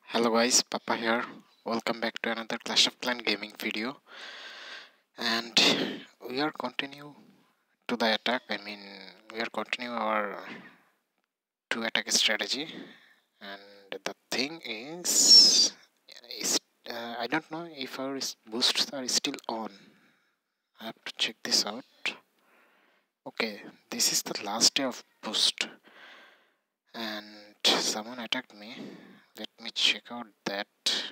Hello guys, Papa here. Welcome back to another Clash of Clans gaming video. And we are continue to the attack. We are continue our two attack strategy. And the thing is I don't know if our boosts are still on. I have to check this out. Okay, this is the last day of boost. And someone attacked me. Let me check out that.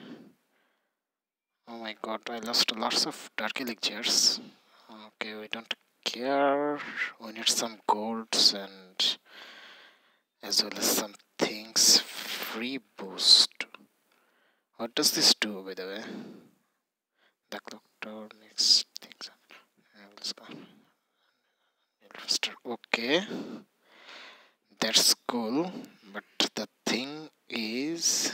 Oh my god, I lost lots of dark elixirs. Okay, we don't care. We need some golds and as well as some things. Free boost. What does this do, by the way? The clock tower makes things up. Let's go. Okay, that's cool. But the thing is,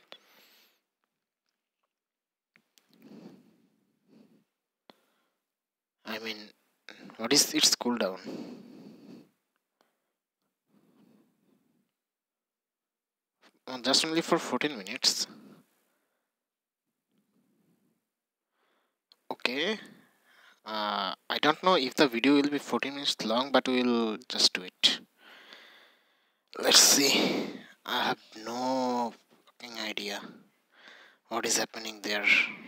what is its cooldown? Just only for 14 minutes. Okay. I don't know if the video will be 14 minutes long, but we'll just do it. Let's see. I have no fucking idea what is happening there.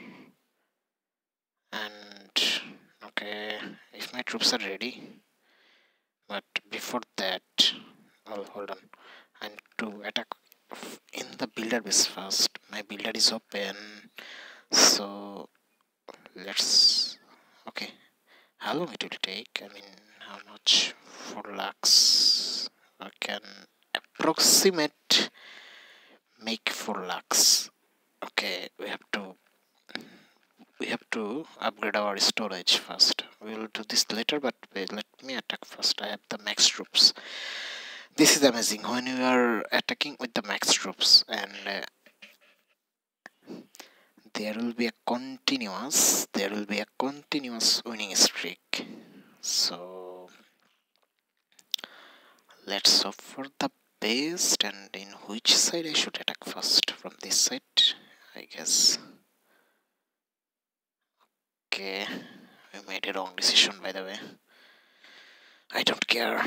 And okay, if my troops are ready, but before that, oh, hold on. I need to attack in the builder base first. My builder is open, so let's. Okay, how long it will take? How much? 4 lakhs. I can approximate make 4 lakhs. Okay, we have to upgrade our storage first. We will do this later, but wait, let me attack first. I have the max troops. This is amazing when you are attacking with the max troops, and there will be a continuous winning streak. So let's hope for the best. And in which side I should attack first? From this side, I guess. Okay, we made a wrong decision, by the way. I don't care.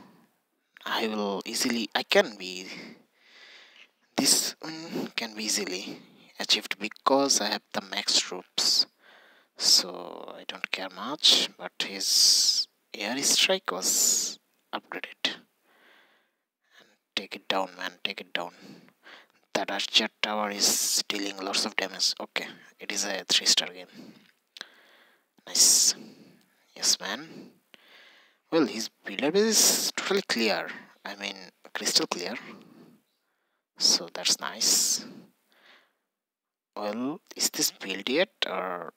This one can be easily achieved because I have the max troops. So I don't care much, but his air strike was upgraded. And take it down, man, take it down. That archer tower is dealing lots of damage. Okay, it is a 3-star game. Nice. Yes, man. Well, his builder base is totally clear. Crystal clear. So that's nice. Well, is this built yet, or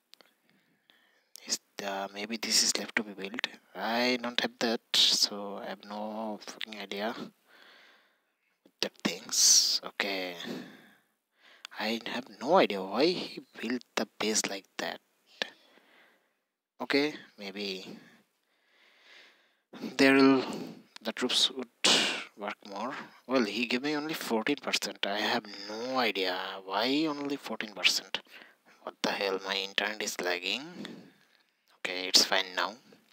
is maybe this is left to be built? I don't have that, so I have no fucking idea. That things. Okay. I have no idea why he built the base like that. Okay, maybe the troops would work more. Well, he gave me only 14%. I have no idea why only 14%. What the hell, my internet is lagging. Okay, it's fine now.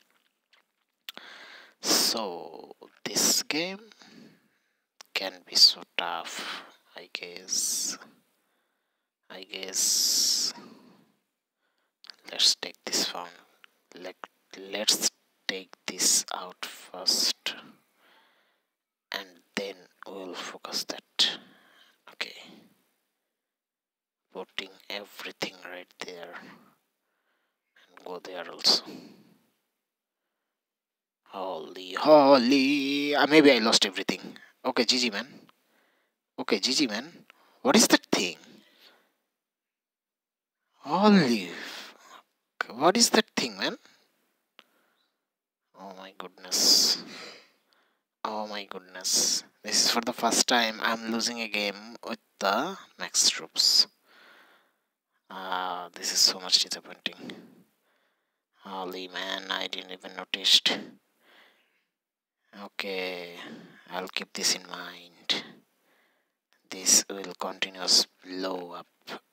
So this game can be so tough, I guess. Let's take this phone. Let's take this out first, and then we'll focus that. Okay, putting everything right there, and go there also. Holy! Maybe I lost everything. Okay, GG man. Okay, GG man. What is that thing? Holy! What is that thing, man? Oh my goodness. Oh my goodness. This is for the first time I'm losing a game with the max troops. This is so much disappointing. Holy man, I didn't even notice. Okay, I'll keep this in mind. This will continuous blow up.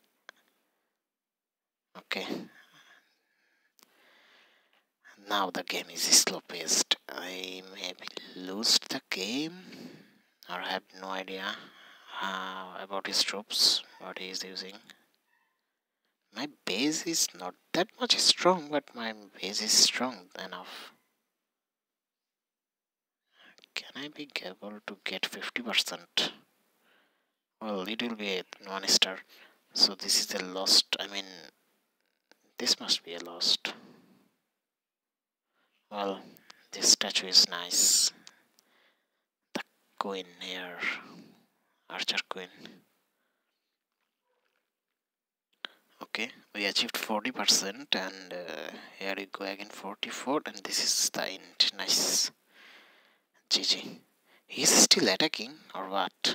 Okay, now the game is slow paced. I maybe lose the game or have no idea about his troops, what he is using. My base is not that much strong, but my base is strong enough. Can I be able to get 50%? Well, it will be a 1 star. So this is a lost. I mean, this must be a lost. Well, this statue is nice. The queen here, archer queen. Okay, we achieved 40%, and here we go again 44, and this is the end. Nice. GG. He's still attacking or what?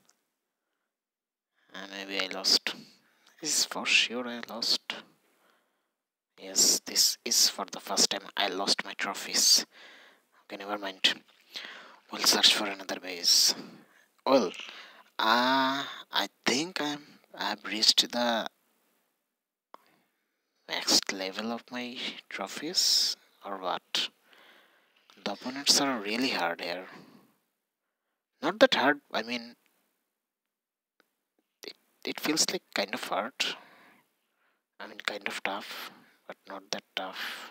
Maybe I lost. This is for sure I lost. Yes, this is for the first time I lost my trophies. Okay, never mind. We'll search for another base. Well, I think I've reached the next level of my trophies or what? The opponents are really hard here. Not that hard, I mean, it feels like kind of hard. I mean, kind of tough, but not that tough.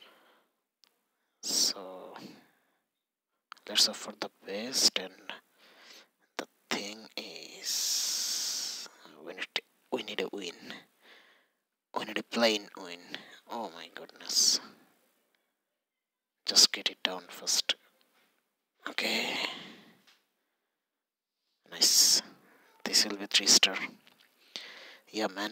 So let's hope for the best, and the thing is we need a win. We need a plain win. Oh my goodness. Just get it down first. Okay. Nice. This will be 3-star. Yeah, man.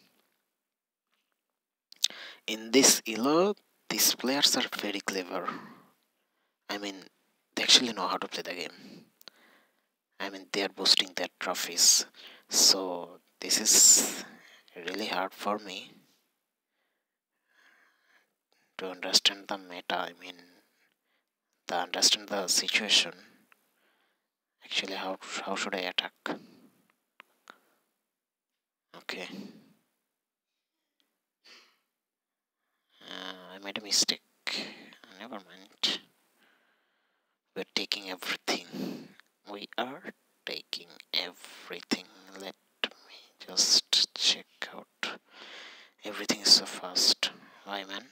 In this ELO, these players are very clever. I mean, they actually know how to play the game. I mean, they are boosting their trophies. So this is really hard for me to understand the meta. I mean, to understand the situation. Actually, how should I attack? Okay. I made a mistake. Never mind. We're taking everything. We are taking everything. Let me just check out. Everything is so fast. Why, man?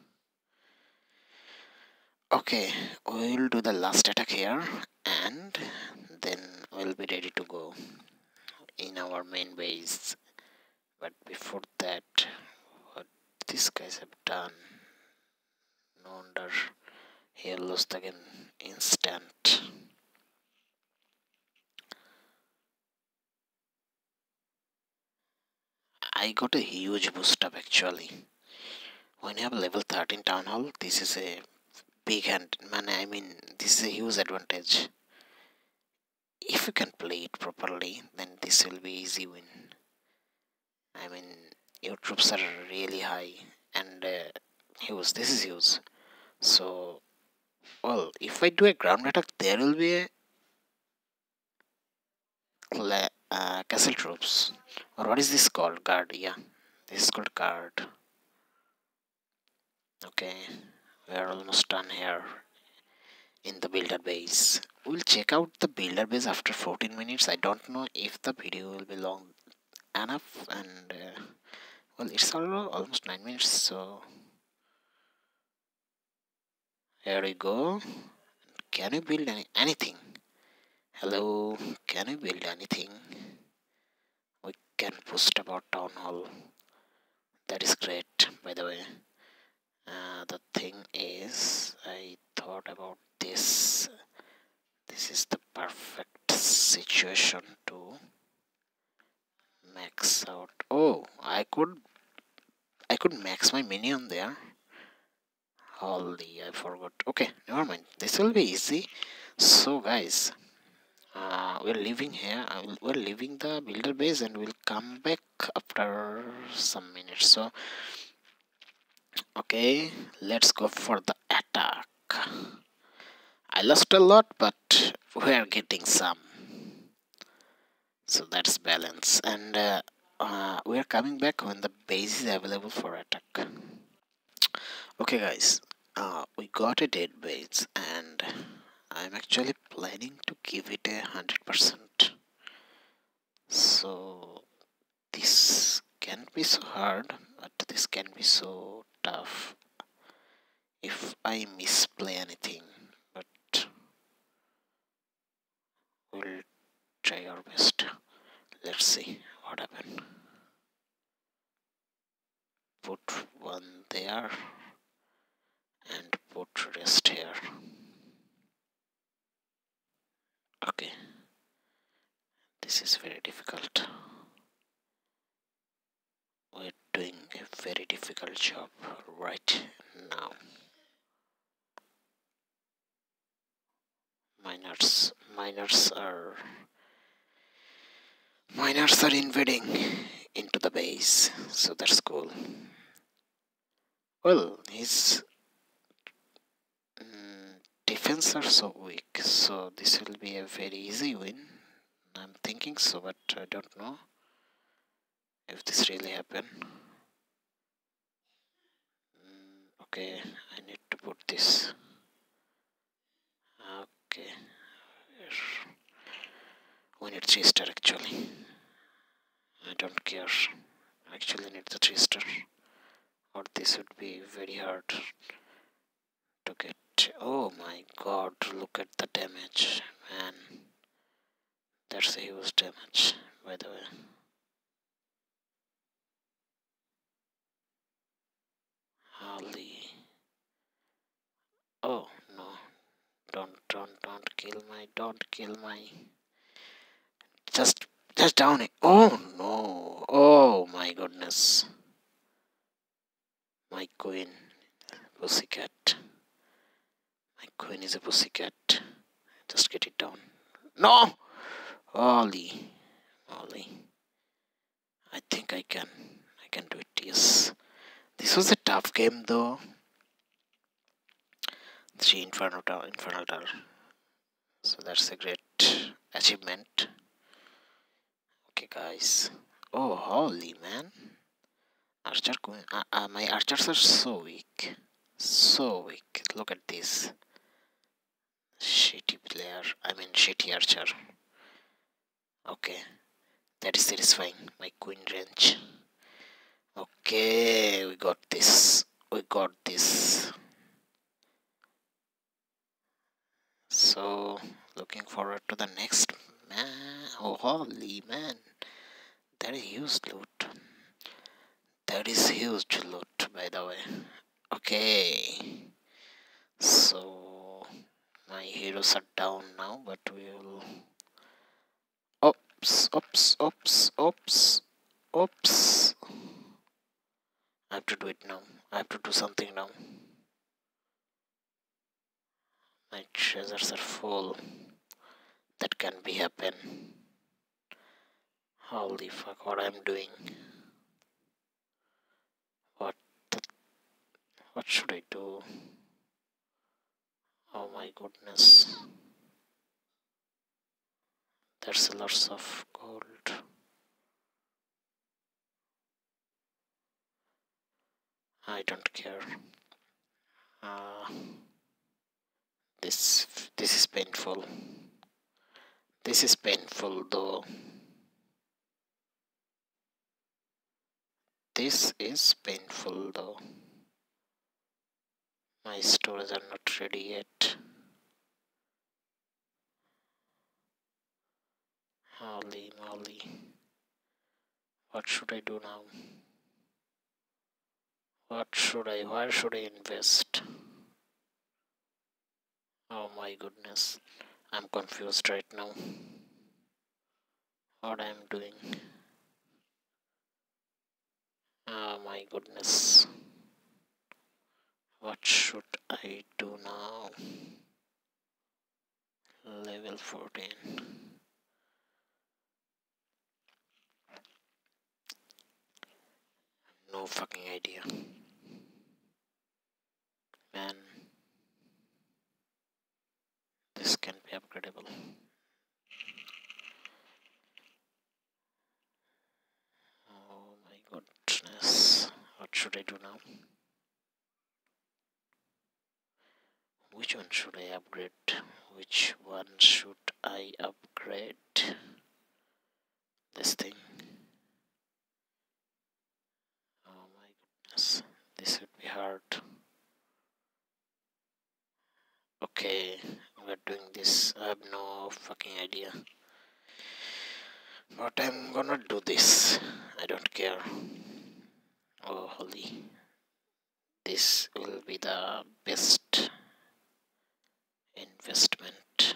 Okay, we'll do the last attack here, and then we'll be ready to go in our main base. But before that, what these guys have done, no wonder he lost again instant. I got a huge boost up actually. When you have level 13 town hall, this is a big hand, man. I mean, this is a huge advantage. If you can play it properly, then this will be easy win. I mean, your troops are really high and huge. This is huge. So, well, if I do a ground attack, there will be a castle troops. Or what is this called? Guard, yeah. This is called guard. Okay, we are almost done here in the builder base. We'll check out the builder base after 14 minutes. I don't know if the video will be long enough, and well, it's almost 9 minutes, so here we go. Can you build anything? Hello, can you build anything? We can post about town hall. That is great, by the way. The thing is, I thought about this. This is the perfect situation to max out. Oh, I could max my minion there. Holy, I forgot. Okay, never mind. This will be easy. So guys, we're leaving here. We're leaving the builder base, and we'll come back after some minutes. So okay, let's go for the attack. I lost a lot, but we're getting some. So that's balance. And we are coming back when the base is available for attack. Okay guys, we got a dead base and I'm actually planning to give it 100%. So this can be so hard, but this can be so tough if I misplay anything, but we'll try our best. Let's see what happens. Put one there and put rest here. Okay, this is very difficult. We're doing a very difficult job right now. Miners are invading into the base, so that's cool. Well, his defense are so weak, so this will be a very easy win. I'm thinking so, but I don't know if this really happened. Okay, I need to put this. Okay, we need 3-star actually. I don't care. I actually need the 3-star, or this would be very hard to get. Oh my god, look at the damage, man. That's a huge damage, by the way. Holy. Oh no. Don't kill my. Just down it. Oh no. Oh my goodness. My queen. Pussycat. My queen is a pussycat. Just get it down. No! Holy. I think I can do it, yes. This was a tough game though. 3 Infernal Tower. So that's a great achievement. Okay guys. Oh holy man. Archer queen. My archers are so weak. So weak. Look at this. Shitty player. I mean shitty archer. Okay. That is satisfying. My queen range. Okay, we got this. So, looking forward to the next man. Oh, holy man. That is huge loot. By the way. Okay. So, my heroes are down now, but we will. Oops. I have to do it now. I have to do something now. My treasures are full. That can be happen. Holy fuck, what I'm doing. What should I do? Oh my goodness. There's a lot of gold. I don't care. This is painful. This is painful though. This is painful though. My stores are not ready yet. Holy moly. What should I do now? Where should I invest? Oh my goodness. I'm confused right now. What I'm doing. Oh my goodness. What should I do now? Level 14. No fucking idea. Man. This can be upgradable. I do now? Which one should I upgrade? Which one should I upgrade? This thing. Oh my goodness. This would be hard. Okay, we're doing this. I have no fucking idea. But I'm gonna do this. I don't care. Oh, holy. This will be the best investment.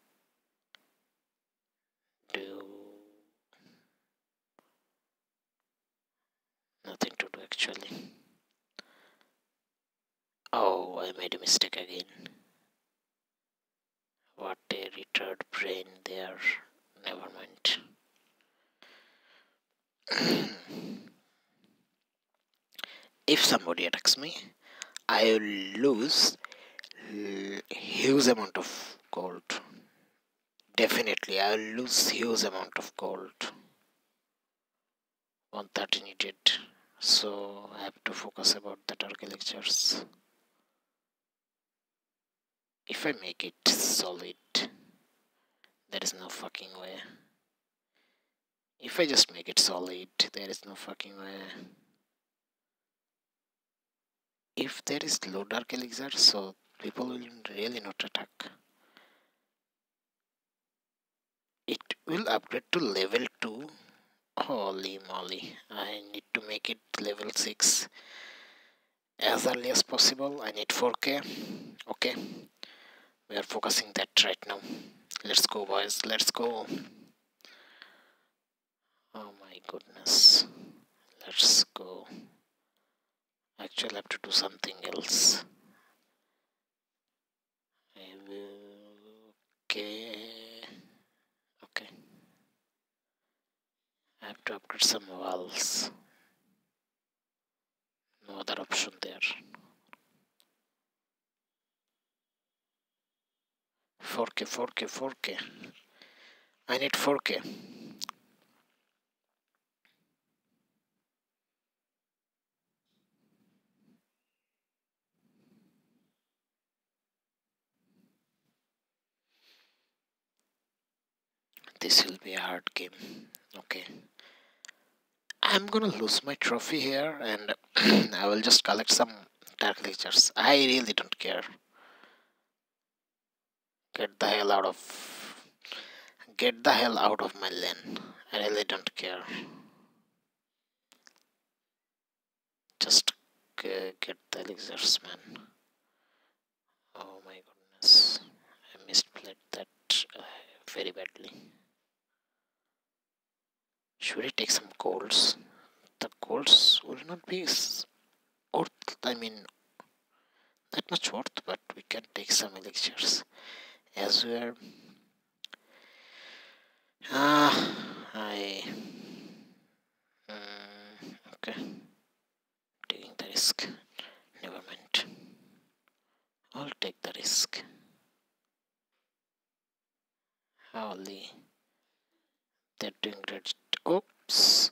Nothing to do actually. Oh, I made a mistake again. What a retard brain there. Never mind. If somebody attacks me, I will lose huge amount of gold. Definitely, I will lose huge amount of gold. 130 needed, so I have to focus about the dark elixirs. If I make it solid, there is no fucking way. If I just make it solid, there is no fucking way. If there is low dark elixir, so people will really not attack. It will upgrade to level 2. Holy moly, I need to make it level 6 as early as possible. I need 4k. Okay, we are focusing that right now. Let's go, boys, let's go. Oh my goodness, let's go. Actually, I have to do something else. Okay. I have to upgrade some walls. No other option there. 4k. I need 4k. This will be a hard game. Okay. I'm gonna lose my trophy here and I will just collect some dark elixirs. I really don't care. Get the hell out of my lane. I really don't care. Just get the elixirs, man. Oh my goodness. I misplayed that very badly. Should I take some golds? The golds will not be worth, that much worth, but we can take some elixirs as we are. Okay, taking the risk. Never mind. I'll take the risk. Holy, they're doing great. Oops.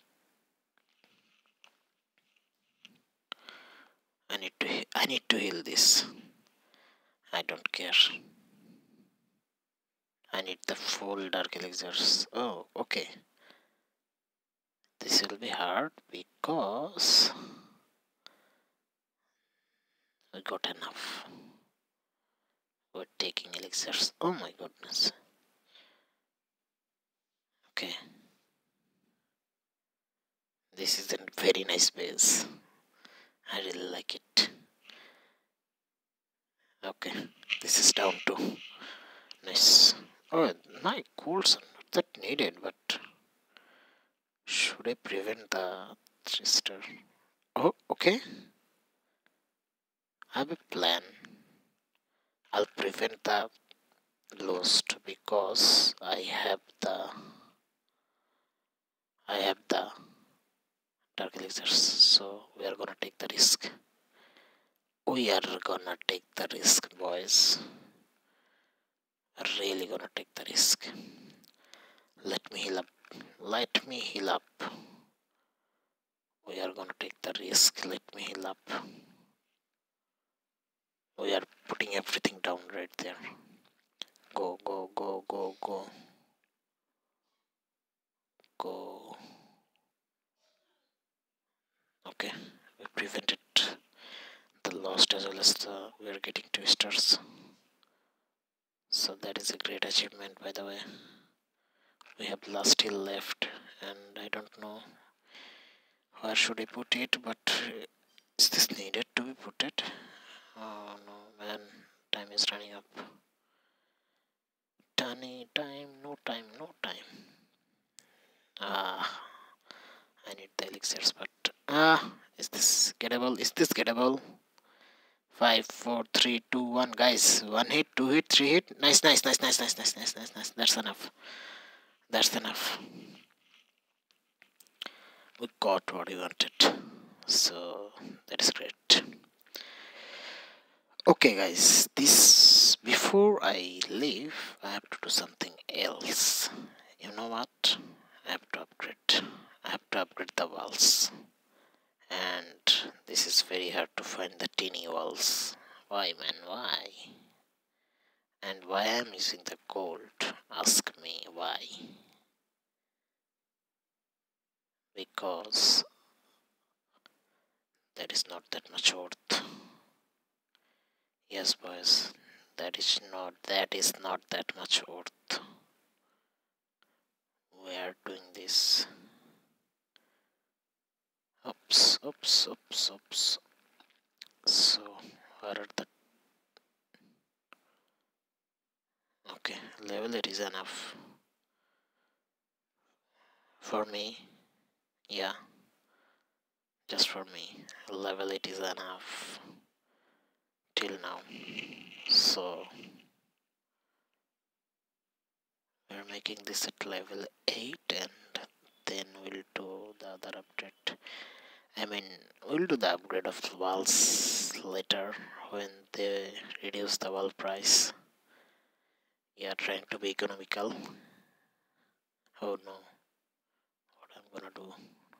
I need to heal this. I don't care. I need the full dark elixirs. Oh, okay. This will be hard because we got enough. We're taking elixirs. Oh my goodness. Okay. This is a very nice base. I really like it. Okay. This is down to. Nice. Oh, my golds are not that needed, but should I prevent the trister? Oh, okay. I have a plan. I'll prevent the lost because I have the dark elixirs. So we are gonna take the risk. We are gonna take the risk, boys. Really gonna take the risk. Let me heal up. We are gonna take the risk. Let me heal up. We are putting everything down right there. Go, go, go, go, go. Go. Okay, we prevented the lost as well as we are getting twisters. So that is a great achievement, by the way. We have last hill left, and I don't know where should I put it, but is this needed to be put it? Oh no, man, time is running up. Tiny time, no time, no time. I need the elixirs, but is this gettable? Is this gettable? 5, 4, 3, 2, 1, guys. 1 hit, 2 hit, 3 hit. Nice, nice, nice, nice, nice, nice, nice, nice, nice. That's enough. That's enough. We got what we wanted. So that is great. Okay, guys. This before I leave, I have to do something else. You know what? I have to upgrade. I have to upgrade the walls. And this is very hard to find the teeny walls. Why, man? Why? And why I'm using the gold? Ask me why. Because that is not that much worth. Yes, boys, that is not that much worth. We are doing this. Oops, oops, oops, oops. So where are the... Okay, level it is enough for me. Yeah, just for me. Level it is enough till now. So we're making this at level 8, and then we'll do the other update. I mean, we'll do the upgrade of the walls later when they reduce the wall price. Yeah, trying to be economical. Oh no, what I'm gonna do?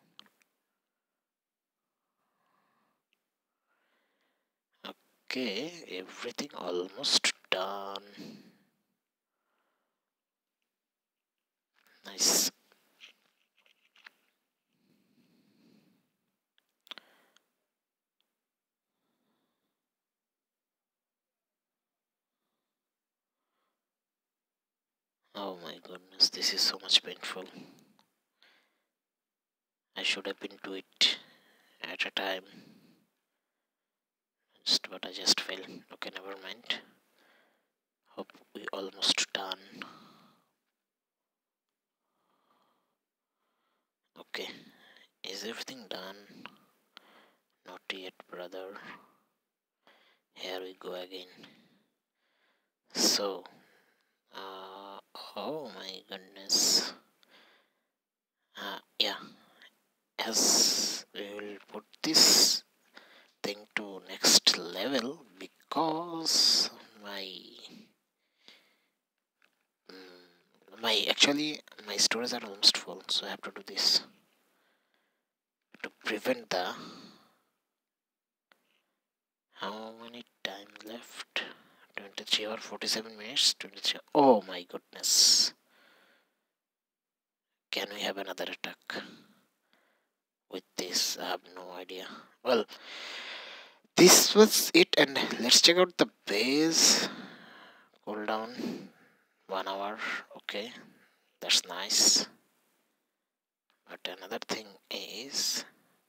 Okay, everything almost done. Nice. Oh my goodness, this is so much painful. I should have been do it at a time. But I just failed. Okay, never mind. Hope we almost done. Okay, is everything done? Not yet, brother. Here we go again. So, oh my goodness. Yeah, as we will put this thing to next level because my storage are almost full, so I have to do this to prevent the... How many time left? 23 or 47 minutes. 23. Oh my goodness. Can we have another attack with this? I have no idea. Well, this was it, and let's check out the base. Cooldown 1 hour. Okay, that's nice. But another thing is,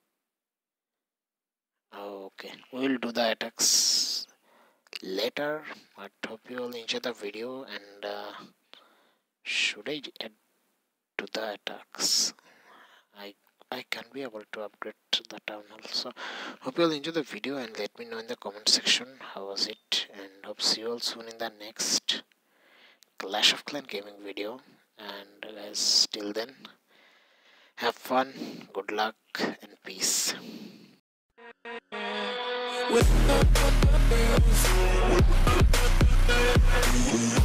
okay, we'll do the attacks later, but hope you all enjoy the video. And should I add to the attacks? I can be able to upgrade the town also. Hope you all enjoy the video and let me know in the comment section how was it, and hope see you all soon in the next Clash of Clans gaming video. And guys, till then, have fun, good luck, and peace. With